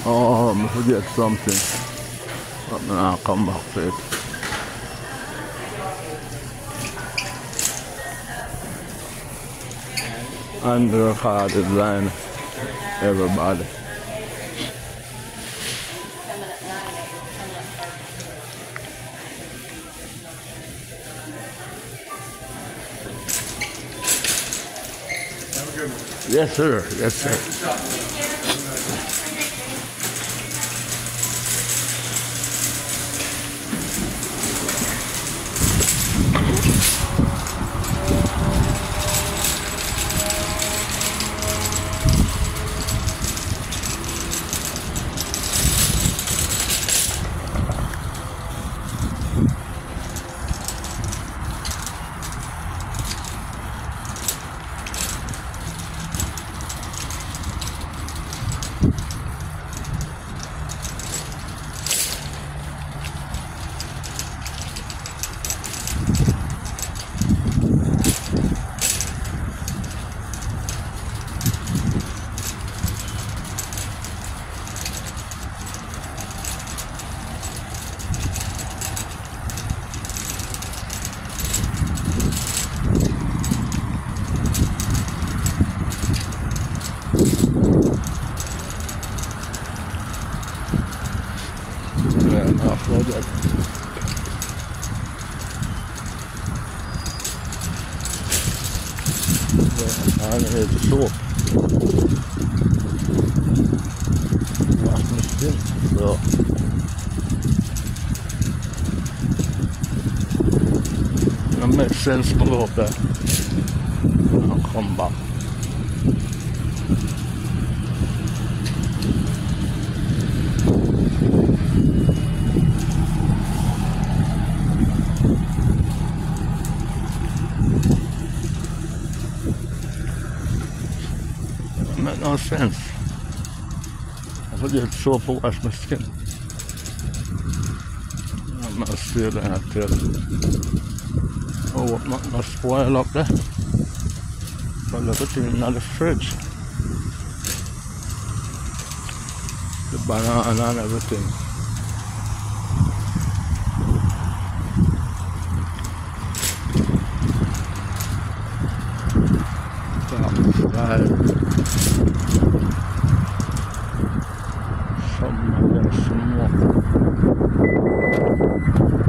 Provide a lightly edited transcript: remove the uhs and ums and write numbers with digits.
Oh, I forget something. But I'll come back to it. And the recorded line, everybody. Yes, sir. Yes, sir. Project. And here's the soap. Wash my skin. So that makes sense to go up there. I'll come back. Make no sense. I put the soap to wash my skin. I'm not still there, I tell you. Oh, what not spoil up there? But look at it in the fridge. The banana and everything. Some more.